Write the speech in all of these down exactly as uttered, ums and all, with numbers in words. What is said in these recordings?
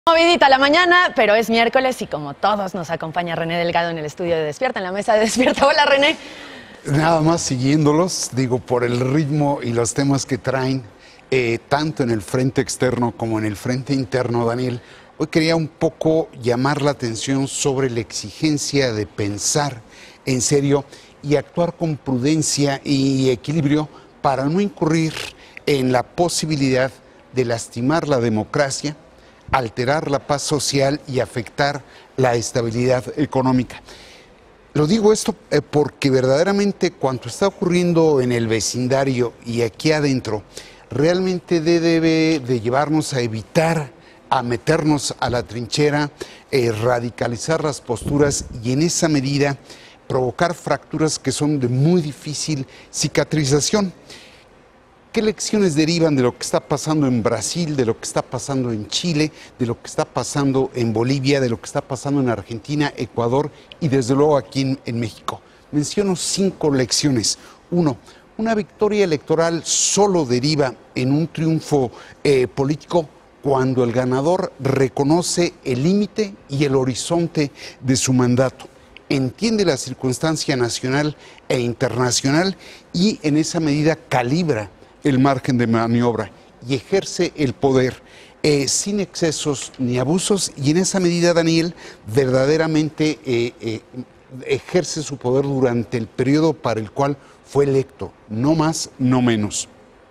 Movidita la mañana, pero es miércoles y como todos nos acompaña René Delgado en el estudio de Despierta, en la mesa de Despierta. Hola, René. Nada más siguiéndolos, digo, por el ritmo y los temas que traen, eh, tanto en el frente externo como en el frente interno, Daniel. Hoy quería un poco llamar la atención sobre la exigencia de pensar en serio y actuar con prudencia y equilibrio para no incurrir en la posibilidad de lastimar la democracia, alterar la paz social y afectar la estabilidad económica. Lo digo esto eh, porque verdaderamente cuanto está ocurriendo en el vecindario y aquí adentro, realmente de, debe de llevarnos a evitar, a meternos a la trinchera, eh, radicalizar las posturas y en esa medida provocar fracturas que son de muy difícil cicatrización. ¿Qué lecciones derivan de lo que está pasando en Brasil, de lo que está pasando en Chile, de lo que está pasando en Bolivia, de lo que está pasando en Argentina, Ecuador y desde luego aquí en, en México? Menciono cinco lecciones. Uno, una victoria electoral solo deriva en un triunfo eh, político cuando el ganador reconoce el límite y el horizonte de su mandato, entiende la circunstancia nacional e internacional y en esa medida calibra el margen de maniobra y ejerce el poder eh, sin excesos ni abusos y en esa medida, Daniel, verdaderamente eh, eh, ejerce su poder durante el periodo para el cual fue electo, no más, no menos.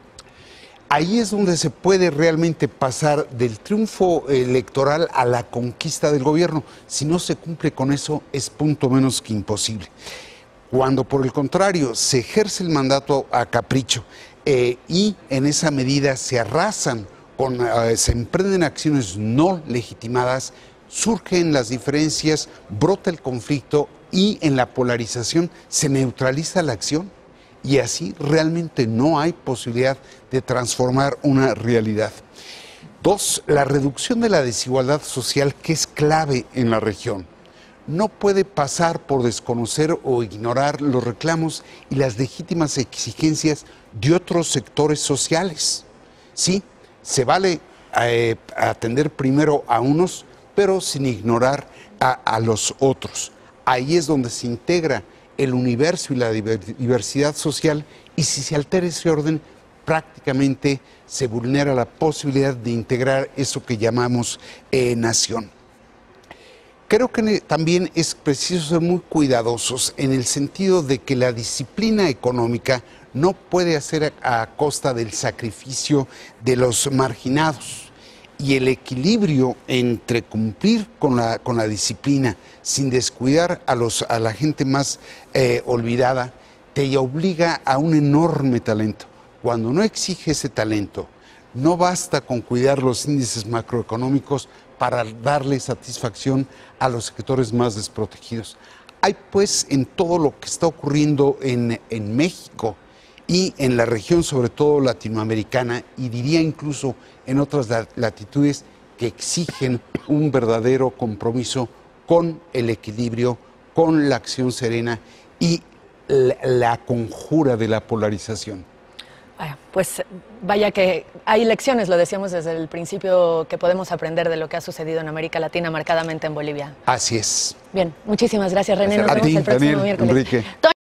Ahí es donde se puede realmente pasar del triunfo electoral a la conquista del gobierno. Si no se cumple con eso, es punto menos que imposible. Cuando, por el contrario, se ejerce el mandato a capricho eh, y en esa medida se arrasan, con, eh, se emprenden acciones no legitimadas, surgen las diferencias, brota el conflicto y en la polarización se neutraliza la acción. Y así realmente no hay posibilidad de transformar una realidad. Dos, la reducción de la desigualdad social que es clave en la región. No puede pasar por desconocer o ignorar los reclamos y las legítimas exigencias de otros sectores sociales. Sí, se vale eh, atender primero a unos, pero sin ignorar a, a los otros. Ahí es donde se integra el universo y la diversidad social, y si se altera ese orden, prácticamente se vulnera la posibilidad de integrar eso que llamamos eh, nación. Creo que también es preciso ser muy cuidadosos en el sentido de que la disciplina económica no puede hacer a, a costa del sacrificio de los marginados. Y el equilibrio entre cumplir con la, con la disciplina sin descuidar a, los, a la gente más eh, olvidada, te obliga a un enorme talento. Cuando no exige ese talento, no basta con cuidar los índices macroeconómicos para darle satisfacción a los sectores más desprotegidos. Hay pues en todo lo que está ocurriendo en, en México y en la región, sobre todo latinoamericana, y diría incluso en otras latitudes, que exigen un verdadero compromiso con el equilibrio, con la acción serena y la, la conjura de la polarización. Bueno, pues vaya que hay lecciones, lo decíamos desde el principio, que podemos aprender de lo que ha sucedido en América Latina, marcadamente en Bolivia. Así es. Bien, muchísimas gracias, René. Nos a vemos ti, el próximo Daniel, miércoles. Enrique.